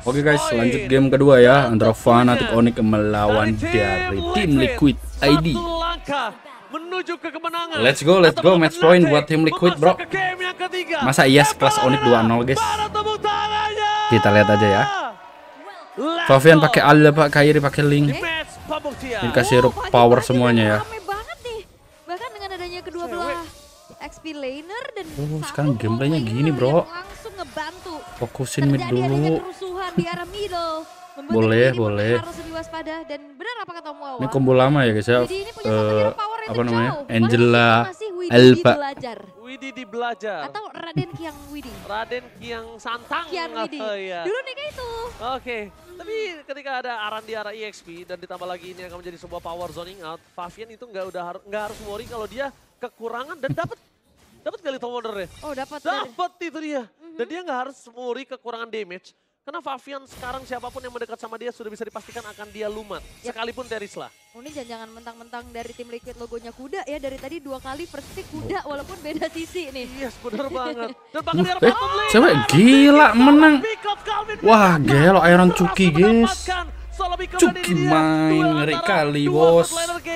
Oke guys, lanjut game kedua ya, antara Fnatic Onyx melawan dari tim Liquid ID. Menuju ke kemenangan. Let's go, match point buat tim Liquid bro. Masa iya kelas Onyx 2-0 guys? Kita lihat aja ya. Favian pakai Alda, Pak Kairi pakai Link. Ini kasih power semuanya ya. Rame banget nih. Bahkan dengan adanya kedua belah XP laner dan sekarang gameplaynya gini bro. Langsung ngebantu. Fokusin mid dulu. Kerusuhan di arah middle. Boleh. Harus lebih waspada dan benar apa kata Muawa? Ini combo lama ya guys ya. Jadi ini punya satu hero power yang Apa namanya? terjauh. Angela, Masih Widi Elba. belajar. Widi di belajar. Atau Raden Kiang Widi. Raden Kiang Santang. Kian Widi. Iya. Dulu nih kayak itu. Oke. Tapi ketika ada Aran di arah EXP dan ditambah lagi ini akan menjadi sebuah power zoning out, Favian itu nggak harus worry kalau dia kekurangan dan dapat Skeleton Wonder ya. Oh, dapat. Itu dia. Dan dia nggak harus worry kekurangan damage. Karena Favian sekarang siapapun yang mendekat sama dia sudah bisa dipastikan akan dia lumat. Sekalipun Terisla. Ini jangan mentang-mentang dari tim Liquid logonya kuda ya. Dari tadi 2 kali first pick kuda walaupun beda sisi nih. Yes, bener banget. Dan bahkan di arah bottom lane. Cewek gila menang. Wah, gelo Iron Cuki guys. Cuki main ngeri kali bos.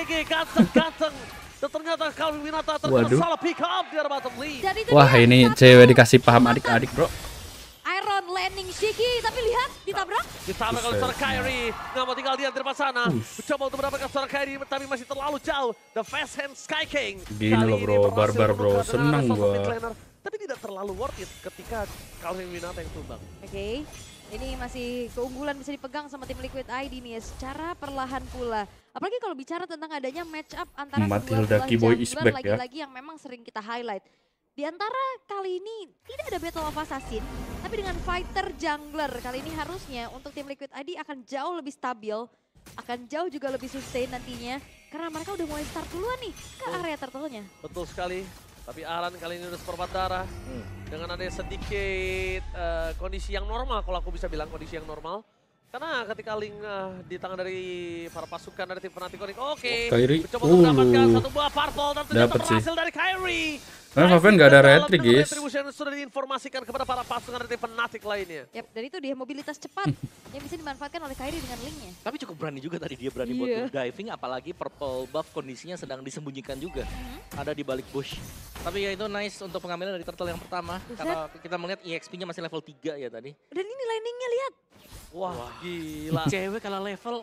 Dan ternyata Calvin Winata Waduh. salah pick up di arah bottom lane. Wah, ini cewek dikasih paham adik-adik bro. Iron landing Shiki, tapi lihat ditabrak. Ditabrak oleh seorang Kairi, nggak mau tinggal diam di depan sana. Mencoba untuk mendapatkan seorang Kairi, tapi masih terlalu jauh. The fast hand Sky King. Gini loh bro, barbar bro, seneng gua. Tapi tidak terlalu worth it ketika Calvin Winata yang tumbang. Oke, ini masih keunggulan bisa dipegang sama tim Liquid ID nih ya, secara perlahan pula. Apalagi kalau bicara tentang adanya match up antara Matilda kedua Keyboy belah is jungler back ya. lagi-lagi yang memang sering kita highlight. Di antara kali ini tidak ada Battle of Assassin, tapi dengan fighter jungler kali ini harusnya untuk tim Liquid ID akan jauh lebih stabil, akan jauh juga lebih sustain nantinya, karena mereka udah mulai start duluan nih ke area turtle-nya. Betul sekali, tapi Aran kali ini udah seperempat darah. Dengan adanya sedikit kondisi yang normal, kalau aku bisa bilang kondisi yang normal. Karena ketika Link di tangan dari para pasukan dari tim Fnatic Onyx, Kairi. mencoba untuk mendapatkan satu buah purple dan ternyata Dapet sih. berhasil dari Kairi. Karena Favian nggak ada retri guys. Retribution sudah diinformasikan kepada para pasukan dari tim Fnatic lainnya. Yap, dan itu dia mobilitas cepat yang bisa dimanfaatkan oleh Kairi dengan Linknya. Tapi cukup berani juga tadi dia berani buat diving, apalagi purple buff kondisinya sedang disembunyikan juga. Ada di balik bush. Tapi ya itu nice untuk pengambilan dari turtle yang pertama. Karena kita melihat EXP-nya masih level 3 ya tadi. Dan ini landingnya lihat. Wah, gila. Cewek kalah level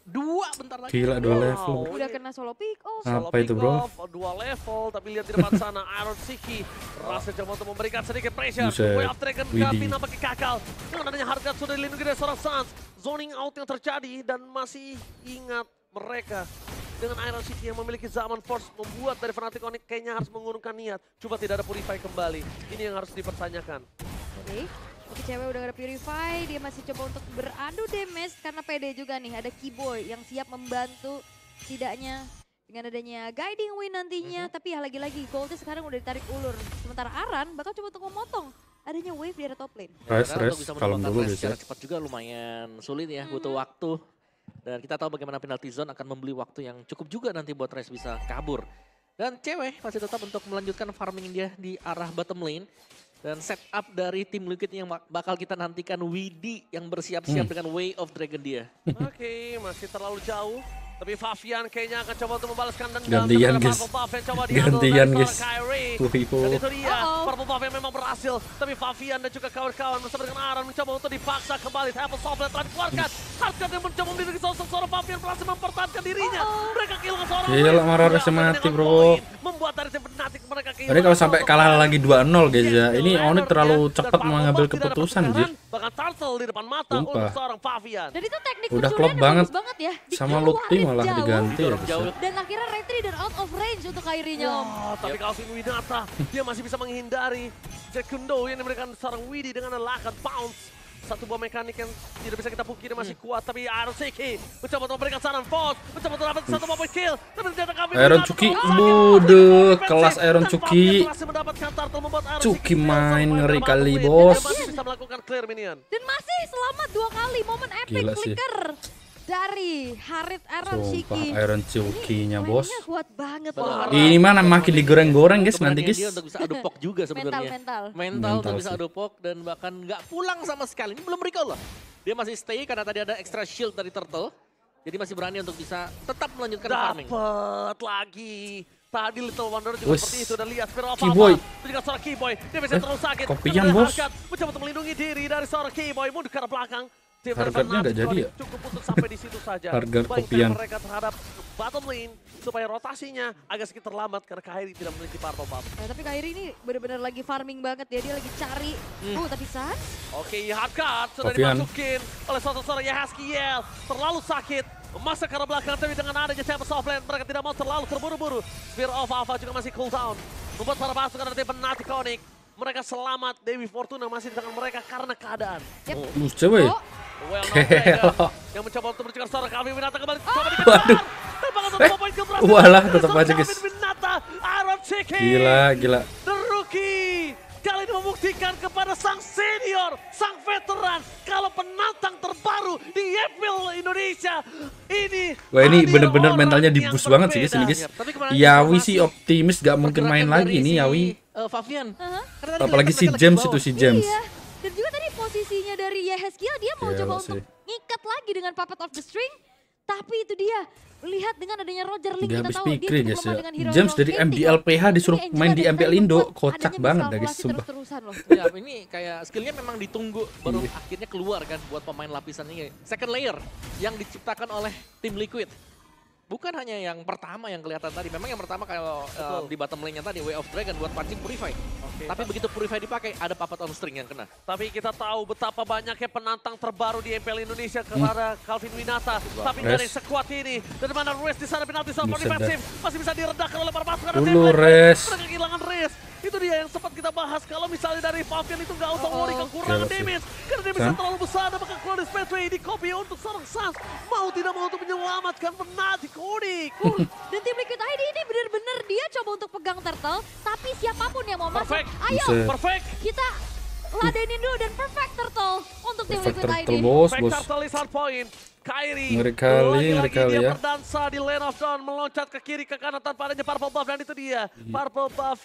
2 bentar lagi. Gila 2 level. Udah kena solo pick off. Apa itu bro? 2 level, tapi lihat di depan sana Iron Siki. Rasa coba untuk memberikan sedikit pressure. Buset. Way of Dragon Widih. Gavi nampaknya kakal. Dengan adanya harga sudah dilindungi dari seorang Suns. Zoning out yang terjadi dan masih ingat mereka. Dengan Iron Siki yang memiliki zaman force membuat dari Fnatic Onyx kayaknya harus mengurungkan niat. Coba tidak ada purify kembali. Ini yang harus dipertanyakan. Oke. Oke, cewek udah gak ada purify, dia masih coba untuk beradu damage karena pede juga nih. Ada Keyboy yang siap membantu setidaknya dengan adanya guiding win nantinya. Tapi ya lagi-lagi goldnya sekarang udah ditarik ulur. Sementara Aran bakal coba untuk memotong adanya wave di area top lane. Rest, kalem dulu guys ya. Secara cepat juga lumayan sulit ya, butuh waktu. Dan kita tahu bagaimana penalty zone akan membeli waktu yang cukup juga nanti buat Rest bisa kabur. Dan cewek masih tetap untuk melanjutkan farming dia di arah bottom lane. Dan setup dari tim Liquid yang bakal kita nantikan Widi yang bersiap-siap dengan Way of Dragon dia. Oke, masih terlalu jauh. Tapi Favian kayaknya akan coba untuk membalaskan dendam. Gantian, guys. Gantian, guys. Dan itu dia, Purple Buff yang memang berhasil. Tapi Favian dan juga kawan-kawan bersama dengan Aran mencoba untuk dipaksa kembali. Apple Softland telah dikeluarkan. Hardcut yang mencoba memiliki seorang Favian berhasil mempertahankan dirinya. Mereka kehilangan seorang Gila, Mararasnya mati bro. Membuat dari tim Fnatic mereka kehilangan. Jadi kalau sampai kalah lagi 2-0 guys ya, ini Onyx terlalu cepat mengambil keputusan Jir. Bahkan turtle di depan mata untuk seorang Favian. Dan itu teknik Udah pencurian klop yang banget. bagus banget ya. Sama Lutfi malah Jauh. diganti ya guys ya. Dan akhirnya retry dan out of range untuk Kairinya Om. Tapi Calvin Winata, dia masih bisa menghindari Sekundo yang diberikan seorang Widi dengan lakan bounce. Satu buah mekanik yang tidak bisa kita pungkiri masih kuat, tapi Iron Siki mencoba untuk memberikan saran force, mencoba untuk dapat satu buah kill, tapi ternyata kami Iron Cuki, bude, kelas Iron Cuki. Cuki main ngeri kali bos. Masih bisa melakukan clear minion. Dan masih selamat 2 kali momen epic Gila sih. flicker dari Harit Iron Sumpah Shiki. Iron Cuki-nya bos. Mainnya kuat banget Benar. loh. Ini mana makin digoreng-goreng guys nanti Keberanian guys. dia untuk bisa adu pok juga sebenarnya. Mental. Mental untuk Mental bisa sih. adu pok dan bahkan nggak pulang sama sekali. Ini belum recall loh. Dia masih stay karena tadi ada extra shield dari Turtle. Jadi masih berani untuk bisa tetap melanjutkan farming. Dapat lagi. Tadi Little Wonder juga seperti itu. Dan lihat Spirit of Keyboy. Alpha. Itu juga seorang Keyboy. Dia bisa terlalu sakit. Kopian, bos. Mencoba untuk melindungi diri dari seorang Keyboy. Mundur ke arah belakang. Harganya nggak jadi ya? Cukup untuk sampai di situ saja. Harga Baik kopian. mereka terhadap bottom lane. Supaya rotasinya agak sedikit terlambat karena Kairi tidak memiliki purple buff. Nah, tapi Kairi ini benar-benar lagi farming banget ya. Dia lagi cari. Tapi Sans. Oke, hardcut sudah Kopian. dimasukin oleh seorang Yahskiel. Terlalu sakit. Masuk ke arah belakang, tapi dengan adanya Champions of Land, mereka tidak mau terlalu terburu-buru. Spirit of Alpha juga masih cooldown. Membuat para pasukan dari Fnatic Onyx. Mereka selamat, Dewi Fortuna masih di tangan mereka karena keadaan. Buset weh. Well, Gelo. yang mencoba untuk mencegah seorang Calvin Winata kembali. Coba Waduh. dikejar. Tembakan satu poin keberhasilan. Walah, tetap aja, guys. Calvin Winata, Iron Chicken. Gila. The rookie. Kali ini membuktikan kepada sang senior, sang veteran, kalau penantang terbaru di YPL Indonesia ini. Wah, ini hadir bener-bener orang mentalnya yang di-boost banget sih guys ini berbeda. guys. Tapi kemarin Yawi kita sih optimis gak mungkin main pergerakan lagi dari nih si, Yawi. Favian. Karena tadi Apalagi kelihatan si mereka James lagi itu bawah. si James. Iya. Dan juga tadi posisinya dari Yehezkiel dia mau Gila coba sih. untuk ngikat lagi dengan Puppet of the String. Tapi itu dia, lihat dengan adanya Roger Link Dia kita habis tahu dia pikir cukup guys lemah ya. dengan hero James dari rotating. MDLPH disuruh Ini main di Angela MPL Defy Indo, membuat kocak adanya banget dah guys, miskalkulasi sumpah. terus-terusan loh. Ya ini kayak skillnya memang ditunggu baru akhirnya keluar kan buat pemain lapisan ini. Second layer yang diciptakan oleh tim Liquid. Bukan hanya yang pertama yang kelihatan tadi. Memang yang pertama kalau di bottom lane-nya tadi Way of Dragon buat pancing Purify. Tapi begitu Purify dipakai ada Puppet on String yang kena. Tapi kita tahu betapa banyaknya penantang terbaru di MPL Indonesia kepada Calvin Winata. Tapi Res. dari sekuat ini, dari mana Res di sana penalti sama Buset dah. defensif masih bisa diredahkan oleh para pasukan. Dulu, Res. Mereka kehilangan Res. Itu dia yang sempat kita bahas. Kalau misalnya dari Favian itu nggak usah worry kekurangan Gila sih. damage. Karena damage San? terlalu besar. Dan bakal keluar di Spaceway di copy untuk seorang Sans. Mau tidak mau untuk menyelamatkan Fnatic Onyx. Dan tim Liquid ID ini benar-benar dia coba untuk pegang turtle. Tapi siapapun yang mau masuk, Perfect. ayo Buset. Perfect. kita ladenin dulu dan perfect turtle untuk tim Perfect Liquid ID. turtle bos. Vector tulis hard point. Kairi Ngeri kali lagi-lagi dia ya. berdansa di lane of dawn, meloncat ke kiri ke kanan tanpa adanya purple buff, dan itu dia purple buff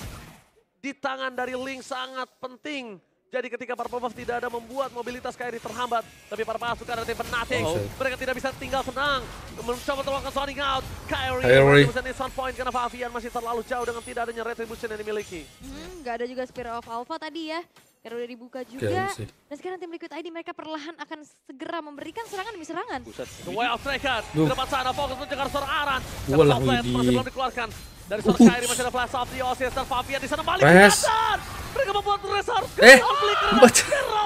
di tangan dari Link sangat penting. Jadi ketika purple buff tidak ada membuat mobilitas Kairi terhambat, tapi para pasukan dari Fnatic mereka tidak bisa tinggal tenang, mencoba melakukan zoning out. Kairi bisa nih sound point karena Favian masih terlalu jauh dengan tidak adanya retribution yang dimiliki. Nggak ada juga Spirit of Alpha tadi ya. Karena udah dibuka juga. Gila sih. Dan sekarang tim Liquid ID mereka perlahan akan segera memberikan serangan demi serangan. The Way of Dragon di Duh. depan sana, fokus mencegah seorang Aran. Walah, Flash widih. masih belum dikeluarkan. Dari seorang Kairi masih ada flash off di Oasis dan Favian di sana balik Res. kelihatan. Mereka membuat Res harus baca.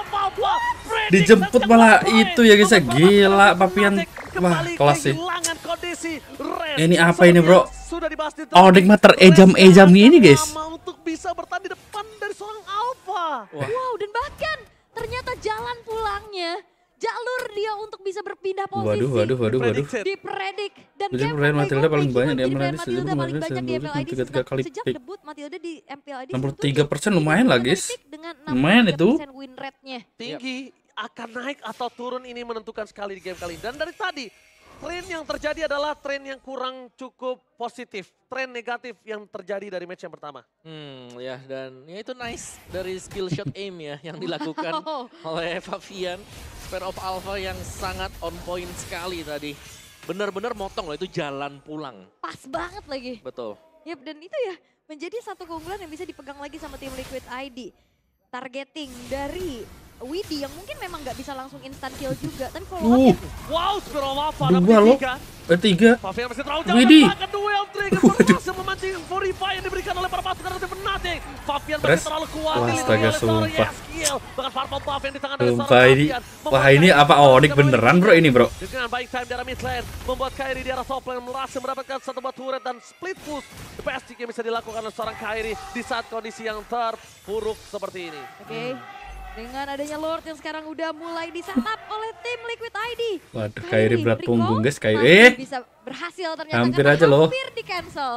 Dijemput malah itu ya guys ya. Gila Favian. Wah kelas sih. Kehilangan kondisi Res. Ini apa ini, bro? Sudah dibahas di Onyx mah terejam-ejam ini guys. Lama untuk bisa bertahan di depan dari seorang Alpha. Wow, dan bahkan ternyata jalan pulangnya, jalur dia untuk bisa berpindah posisi. Waduh. Dipredik. Dan Jadi game Ryan from Matilda Lego paling Play banyak juga di menjadi MPL Ryan Matilda paling banyak di MPLID tiga kali sejak pick. debut Matilda di MPLID. 63% lumayan lah guys. Dengan Lumayan itu. 63% win rate-nya. Tinggi akan naik atau turun ini menentukan sekali di game kali ini. Dan dari tadi, tren yang terjadi adalah tren yang kurang cukup positif. Tren negatif yang terjadi dari match yang pertama. Ya dan ya itu nice dari skill shot aim ya yang dilakukan Wow. oleh Favian. Spirit of Alpha yang sangat on point sekali tadi. Benar-benar motong loh itu jalan pulang. Pas banget lagi. Betul. Yap, dan itu ya menjadi satu keunggulan yang bisa dipegang lagi sama tim Liquid ID. Targeting dari Widih yang mungkin memang nggak bisa langsung instant kill juga, tapi follow up Wow, Spirit of Alpha Dua dapat loh. tiga. Tiga. Favian masih terlalu jauh. Widih. Dan bahkan duel Trigger berhasil memancing Purify yang diberikan oleh para pasukan dari Fnatic. Favian masih Res. terlalu kuat. Wah, dilindungi astaga, oleh seorang sumpah. Yahskiel. Bahkan purple buff yang di tangan dari Sumpah seorang ini. Favian. Wah ini apa Onyx beneran bro ini bro. Dengan baik time di arah mid lane, membuat Kairi di arah top lane berhasil mendapatkan satu buah turret dan split push. The best yang bisa dilakukan oleh seorang Kairi di saat kondisi yang terpuruk seperti ini. Oke. Dengan adanya Lord yang sekarang udah mulai disatap oleh tim Liquid ID. Waduh Kairi berat Rico punggung guys Kairi. masih bisa berhasil ternyata. Hampir karena aja loh. Hampir di cancel.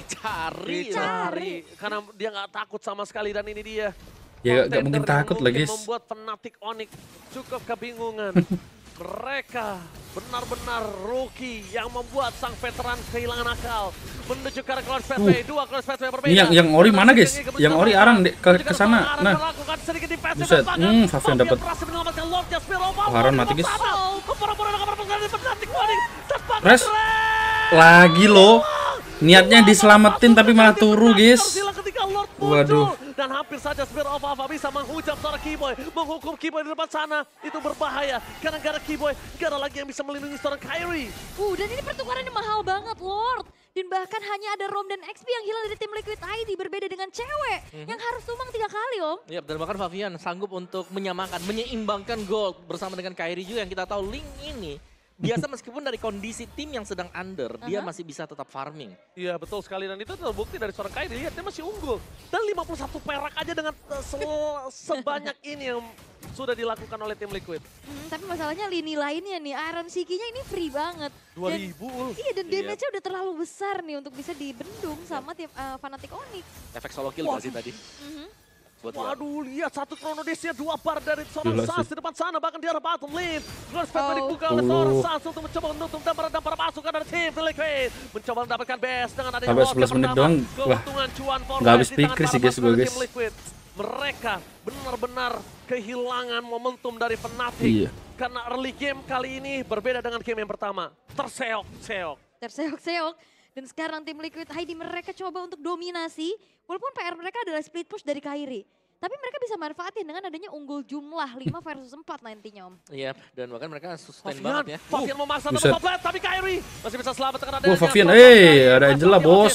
Dicari karena dia nggak takut sama sekali dan ini dia. Ya contender gak mungkin yang takut lah mungkin guys. Membuat Fnatic Onyx cukup kebingungan. Mereka benar-benar rookie yang membuat sang veteran kehilangan akal. Menuju ke arah Cloud Pathway, dua Cloud Pathway yang berbeda. Yang Ori mana guys? Yang Ori arang ke sana. Nah, buset, Favian dapat. Haron mati guys. Res, lagi loh. Niatnya diselamatin tapi malah turu guys. Waduh. Dan hampir saja Spear of Ava bisa menghujam seorang Keyboy, menghukum Keyboy di depan sana. Itu berbahaya karena gak ada Keyboy, gak ada lagi yang bisa melindungi seorang Kairi. Dan ini pertukarannya mahal banget, Lord. Dan bahkan hanya ada Rom dan XP yang hilang dari tim Liquid ID, berbeda dengan cewek yang harus tumbang 3 kali, Om. Yap, dan bahkan Favian sanggup untuk menyamakan, menyeimbangkan gold bersama dengan Kairi juga yang kita tahu Link ini biasa meskipun dari kondisi tim yang sedang under, dia masih bisa tetap farming. Iya betul sekali, dan itu terbukti dari seorang Kairi. Lihat dia masih unggul. Dan 51 perak aja dengan sebanyak ini yang sudah dilakukan oleh tim Liquid. Tapi masalahnya lini lainnya nih, Iron Siki-nya ini free banget. 2000. Iya, dan damage-nya udah terlalu besar nih untuk bisa dibendung sama tim Fnatic Onyx. Efek solo kill pasti tadi. Waduh, lihat satu Chrono Dash-nya 2 bar dari seorang Sans di depan sana, bahkan di arah bottom lane. Glass Pathway dibuka oleh seorang Sans untuk mencoba menutup dan meredam para pasukan dari tim Liquid. Mencoba mendapatkan best dengan adanya sampai 11 menit doang. Wah, nggak habis pikir sih guys gue guys. Mereka benar-benar kehilangan momentum dari Fnatic. Iya. Karena early game kali ini berbeda dengan game yang pertama. Terseok-seok. Terseok-seok. Dan sekarang tim Liquid ID mereka coba untuk dominasi. Walaupun PR mereka adalah split push dari Kairi. Tapi mereka bisa manfaatin dengan adanya unggul jumlah 5 versus 4 nantinya, Om. Iya, dan bahkan mereka sustain banget ya. Favian memaksa untuk top lane, tapi Kairi masih bisa selamat dengan adanya. Favian, ada Angela bos.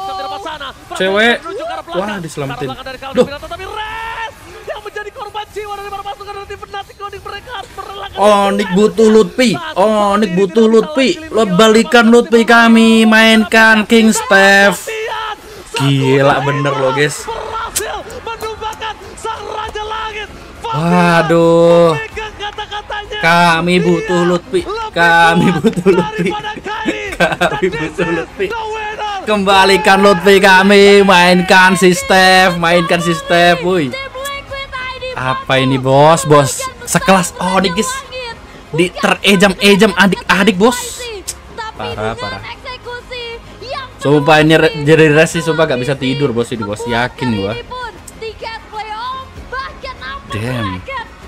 Cewek. Wah, diselamatin. Duh. Tapi Res yang menjadi korban jiwa dari para pasukan dari tim Fnatic Onyx, mereka harus merelakan. Onyx butuh Lutfi. Onyx butuh Lutfi. Lo balikan Lutfi kami, mainkan King Steph. Gila bener loh guys. Berhasil menumbangkan sang Raja Langit. Waduh. Kami butuh Lutfi. Kami butuh Lutfi. Kami butuh Lutfi. Kembalikan Lutfi kami. Mainkan si Steph. Mainkan si Steph. Woi. Apa ini bos? Bos. Sekelas Onyx guys. Di terejam-ejam adik-adik bos. Parah. Sumpah ini jadi resi, sumpah gak bisa tidur bos ini bos, yakin gua. Damn.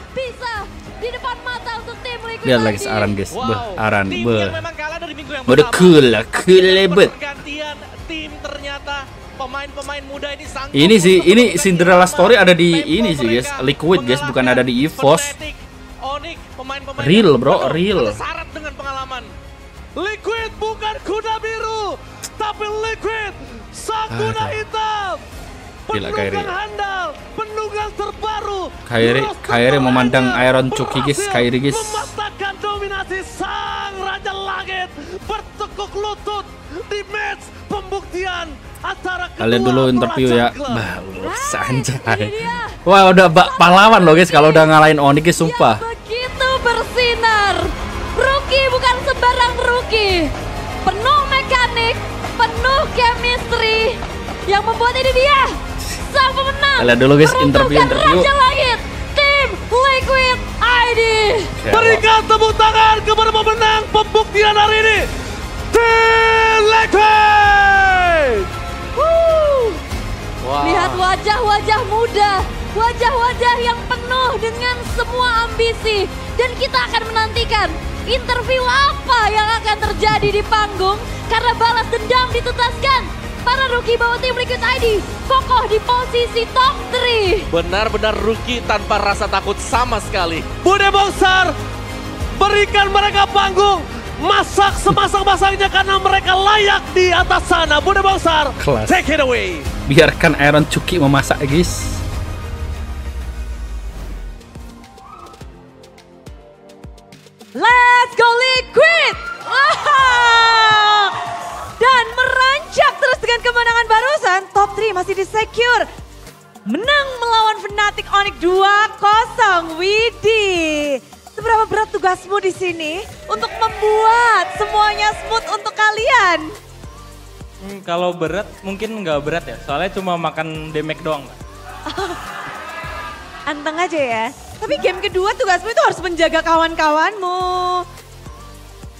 Lihat lagi Aran guys, Aran, udah cool lebet. Tim ternyata pemain-pemain muda ini sangat. Ini sih, ini Cinderella story ada di ini sih guys, Liquid guys, bukan ada di EVOS. Real bro, real. Syarat dengan pengalaman. Liquid bukan kuda biru, tapi Liquid sang kuda hitam. Penunggang handal, penunggang terbaru. Kairi memandang Iron Chucky guys, Kairi guys. Mematahkan dominasi sang Raja Langit, bertekuk lutut di match pembuktian antara kedua. Kalian dulu interview ya. Sanjay. Wah, udah pahlawan loh guys kalau udah ngalahin Onyx guys, sumpah. Begitu bersinar. Rookie bukan sembarang rookie. Penuh mekanik, penuh chemistry. Yang membuat ini dia sang pemenang. Kalian dulu guys interview. Raja Langit, tim Liquid ID. Berikan tepuk tangan kepada pemenang pembuktian hari ini, tim Liquid. Wow. Lihat wajah-wajah muda, wajah-wajah yang penuh dengan semua ambisi. Dan kita akan menantikan interview apa yang akan terjadi di panggung. Karena balas dendam ditutaskan. Para rookie bawa tim Liquid ID kokoh di posisi top 3. Benar-benar rookie tanpa rasa takut sama sekali. Bude Bongsar, berikan mereka panggung. Masak semasak-masaknya karena mereka layak di atas sana. Bude Bongsar, take it away. Biarkan Iron Chucky memasak guys. Let's go Liquid! Dan merancak terus dengan kemenangan barusan, top 3 masih di-secure. Menang melawan Fnatic Onyx 2-0, Widih. Seberapa berat tugasmu di sini untuk membuat semuanya smooth untuk kalian? Kalau berat mungkin nggak berat ya, soalnya cuma makan damage doang. Anteng aja ya. Tapi game kedua tugasmu itu harus menjaga kawan-kawanmu.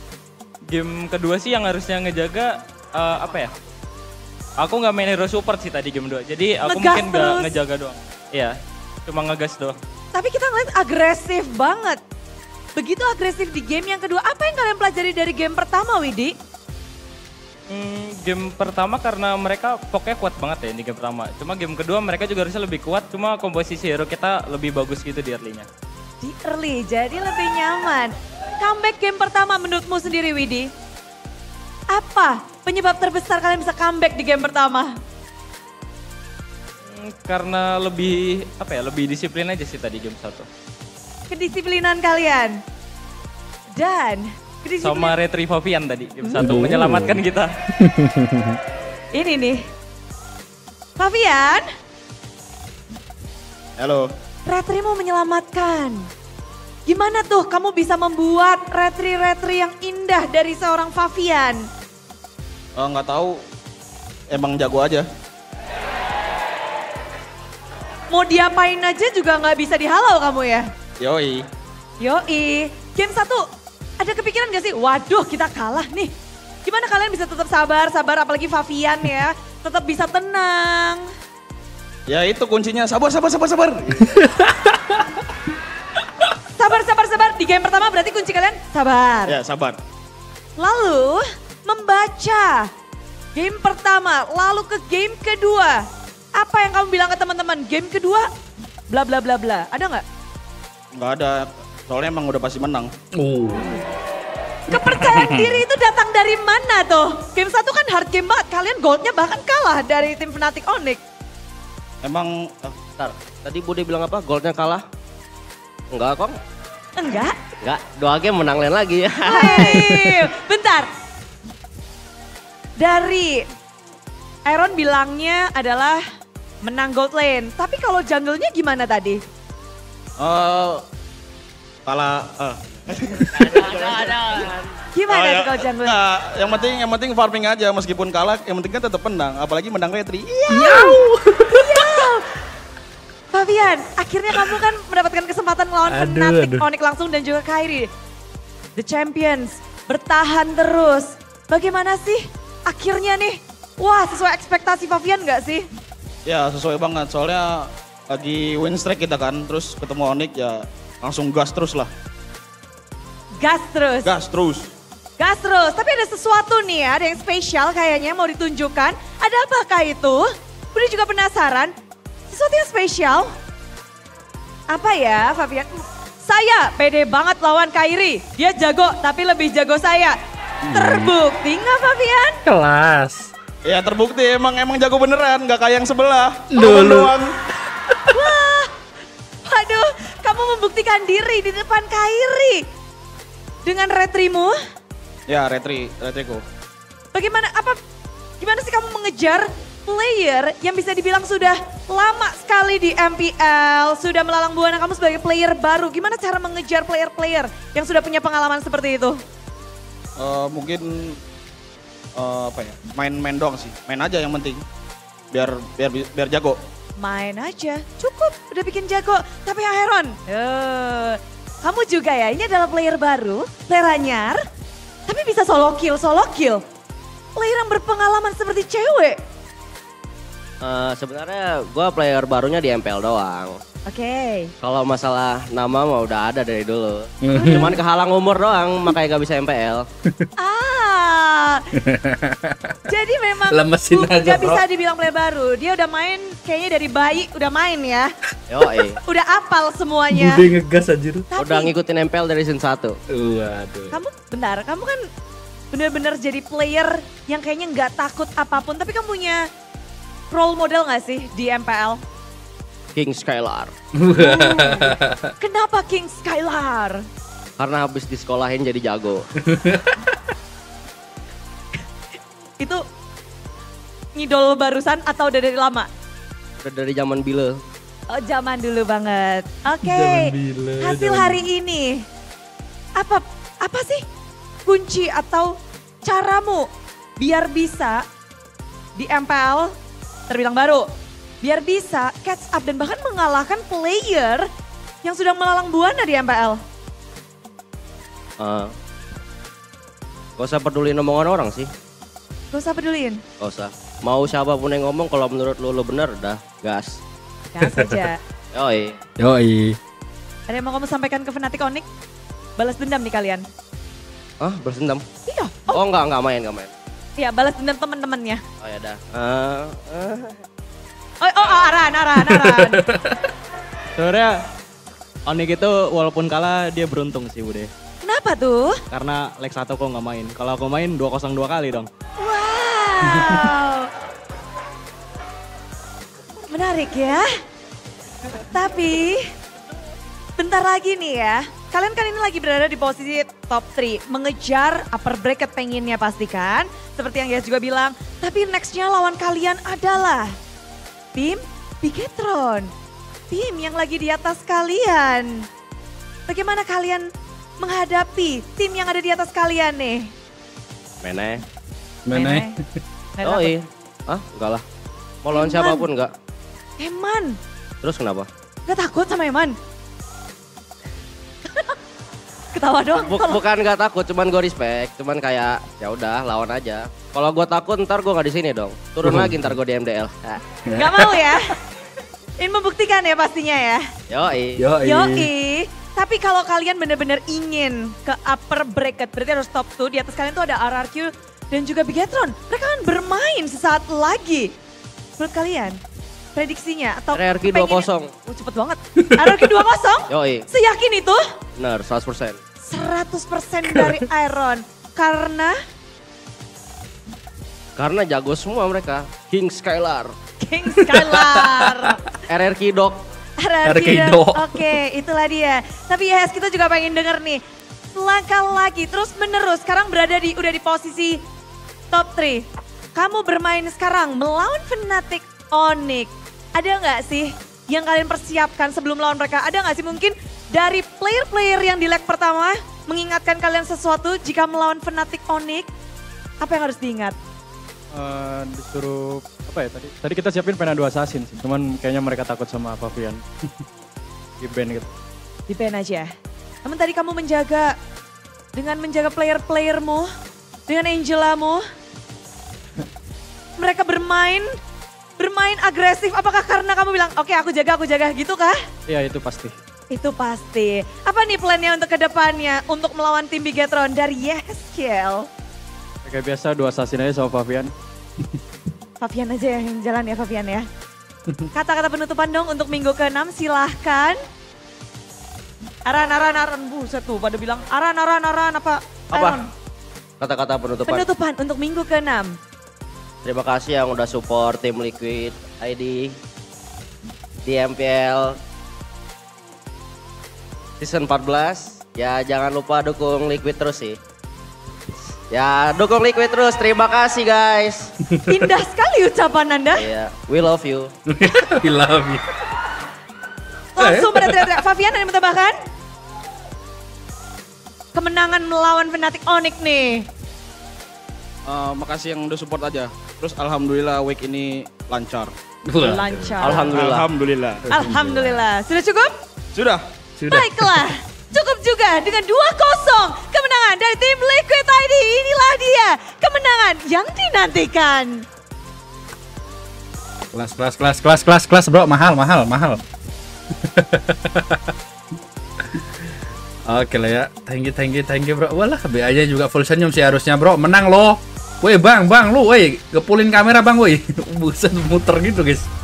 game kedua sih yang harusnya ngejaga apa ya? Aku nggak main hero support sih tadi game 2. Jadi aku Ngegas mungkin nggak terus. ngejaga doang. Iya, cuma ngegas doang. Tapi kita ngeliat agresif banget. Begitu agresif di game yang kedua. Apa yang kalian pelajari dari game pertama, Widi? Game pertama karena mereka pokoknya kuat banget ya di game pertama. Cuma game kedua mereka juga harusnya lebih kuat, cuma komposisi hero kita lebih bagus gitu di early-nya. Di early, jadi lebih nyaman. Comeback game pertama menurutmu sendiri, Widi? Apa penyebab terbesar kalian bisa comeback di game pertama? Karena lebih lebih disiplin aja sih tadi game 1. Kedisiplinan kalian. Dan kedisiplinan. Sama Retri Favian tadi game 1 menyelamatkan kita. Ini nih. Favian, Halo. Retri mau menyelamatkan. Gimana tuh kamu bisa membuat retri-retri yang indah dari seorang Favian? Nggak tahu. Emang jago aja. Mau diapain aja juga nggak bisa dihalau kamu ya? Yoi. Yoi, game 1 ada kepikiran gak sih? Waduh kita kalah nih. Gimana kalian bisa tetap sabar apalagi Favian ya. Tetap bisa tenang. Ya itu kuncinya sabar. Sabar. Di game pertama berarti kunci kalian sabar. Ya sabar. Lalu membaca game pertama, lalu ke game kedua. Apa yang kamu bilang ke teman-teman? Game kedua bla bla bla bla. Ada nggak? Nggak ada. Soalnya emang udah pasti menang. Oh. Kepercayaan diri itu datang dari mana tuh? Game 1 kan hard game banget. Kalian goldnya bahkan kalah dari tim Fnatic Onyx. Emang Bentar, tadi Bude bilang apa? Goldnya kalah? Enggak kok. Enggak? Enggak, 2 game menang lane lagi ya. Hai, bentar. Dari Iron bilangnya adalah menang gold lane. Tapi kalau jungle-nya gimana tadi? kalah. Gimana tuh kalau jungle? Nggak, yang penting farming aja meskipun kalah. Yang penting kan tetap menang. Apalagi menang retri. Iya. Favian, akhirnya kamu kan mendapatkan kesempatan melawan Fnatic Onyx langsung dan juga Kairi. The Champions bertahan terus. Bagaimana sih akhirnya nih? Wah, sesuai ekspektasi Favian nggak sih? Ya sesuai banget. Soalnya lagi win streak kita kan. Terus ketemu Onyx ya langsung gas terus lah. Gas terus. Gas terus. Gas terus, tapi ada sesuatu nih ya, ada yang spesial kayaknya mau ditunjukkan. Ada apakah itu? Udah juga penasaran. Sesuatu yang spesial. Apa ya Favian? Saya pede banget lawan Kairi. Dia jago tapi lebih jago saya. Terbukti nggak Favian? Kelas. Ya terbukti emang jago beneran. Gak kayak yang sebelah. Dulu. Wah, waduh kamu membuktikan diri di depan Kairi. Dengan retrimu, Ya retriku. gimana sih kamu mengejar player yang bisa dibilang sudah lama sekali di MPL, sudah melalang buana kamu sebagai player baru. Gimana cara mengejar player-player yang sudah punya pengalaman seperti itu? Mungkin apa ya? Main doang sih. Main aja yang penting. Biar jago. Main aja, cukup udah bikin jago. Tapi Aheron, kamu juga ya, ini adalah player baru, player anyar. Tapi bisa solo kill. Player yang berpengalaman seperti cewek. Sebenarnya gue player barunya di MPL doang. Oke. Kalau masalah nama mah udah ada dari dulu. Cuman kehalang umur doang makanya gak bisa MPL. Jadi memang Lemesin aja, gak bisa dibilang player baru. Dia udah main kayaknya dari bayi udah main ya. Yoi. Udah apal semuanya. Bude ngegas aja tuh. Tapi Udah ngikutin MPL dari season 1. Waduh. kamu kan benar-benar jadi player yang kayaknya nggak takut apapun. Tapi kamu punya role model gak sih di MPL? King Skylar. Kenapa King Skylar? Karena habis disekolahin jadi jago. Itu ngidol barusan atau udah dari lama? Udah dari zaman Bile. Oh zaman dulu banget. Oke, Zaman bila, hasil zaman hari ini. Apa sih kunci atau caramu biar bisa di MPL terbilang baru. Biar bisa catch up dan bahkan mengalahkan player yang sudah melalang buana di MPL. Gak usah peduliin omongan orang sih. Gak usah peduliin. Gak usah. Mau siapapun yang ngomong, kalau menurut lu bener, udah gas. Gas aja. Yoi. Yoi. Ada yang mau kamu sampaikan ke Fnatic Onyx? Balas dendam nih kalian. Ah, balas dendam? Iya. Oh enggak main. Iya, balas dendam teman-temannya. Oh ya dah. Aran. Sebenarnya Onyx itu walaupun kalah dia beruntung sih Bude. Kenapa tuh? Karena Lex 1 kok nggak main. Kalau aku main 2-0 2 kali dong. Wow. Menarik ya. Tapi bentar lagi nih ya. Kalian kan ini lagi berada di posisi top 3. Mengejar upper bracket pengennya pastikan. Seperti yang Yes juga bilang. Tapi nextnya lawan kalian adalah tim Bigetron. Tim yang lagi di atas kalian. Bagaimana kalian menghadapi tim yang ada di atas kalian nih? Meneh. Oh iya. Ah, enggak lah. Mau lawan siapapun enggak. Eman. Terus kenapa? Gak takut sama Eman? Ketawa doang. Bukan gak takut, cuman gue respect. Cuman kayak ya udah lawan aja. Kalau gue takut ntar gue gak di sini dong. Turun lagi ntar gue di MDL. Gak mau ya? Ini membuktikan ya pastinya ya? Yoi. Tapi kalau kalian benar-benar ingin ke upper bracket, berarti harus top 2. Di atas kalian tuh ada RRQ dan juga Bigetron. Mereka kan bermain sesaat lagi. Menurut kalian, prediksinya atau RRQ 2-0. Cepet banget. RRQ 2-0? Yoi. Seyakin itu? Bener, 100%. 100% dari Iron. Karena jago semua mereka. King Skylar. RRQ Dog. RRQ Dog. Oke, itulah dia. Tapi Yes, kita juga pengen denger nih. Selangkah lagi, terus menerus. Sekarang udah di posisi top 3. Kamu bermain sekarang melawan Fnatic Onyx. Ada nggak sih yang kalian persiapkan sebelum melawan mereka? Ada nggak sih mungkin dari player-player yang di leg pertama mengingatkan kalian sesuatu jika melawan Fnatic Onyx? Apa yang harus diingat? Disuruh apa ya tadi? Tadi kita siapin Pena 2 Assassin sih, cuman kayaknya mereka takut sama Favian. Di ban gitu. Di ban aja. Namun tadi kamu dengan menjaga player-playermu, dengan Angelamu, mereka bermain agresif. Apakah karena kamu bilang, oke aku jaga gitu kah? Iya itu pasti. Itu pasti. Apa nih plannya untuk kedepannya untuk melawan tim Bigetron dari Yeskiel? Kayak biasa 2 Assassin aja sama Favian. Favian aja yang jalan ya Favian ya. Kata-kata penutupan dong untuk minggu ke-6 silahkan. Aran. Buset tuh pada bilang Aran apa? Kata-kata penutupan. Penutupan untuk minggu ke-6. Terima kasih yang udah support tim Liquid ID di MPL season 14. Ya jangan lupa dukung Liquid terus sih. Ya dukung Liquid terus, terima kasih guys. Indah sekali ucapan Anda. Iya, we love you. We love you. Langsung pada teriak-teriak. Favian ada yang menambahkan? Kemenangan melawan Fnatic Onyx nih. Makasih yang udah support aja. Terus alhamdulillah week ini lancar. Lancar. Alhamdulillah. Sudah cukup? Sudah. Baiklah. Cukup juga dengan 2-0 kemenangan dari tim Liquid ID. Inilah dia kemenangan yang dinantikan. Kelas bro, mahal. Oke lah ya, thank you bro. Walah, B aja juga full senyum sih harusnya bro, menang loh. Woi bang lu, woi, kepulin kamera bang, woi. Buset muter gitu guys.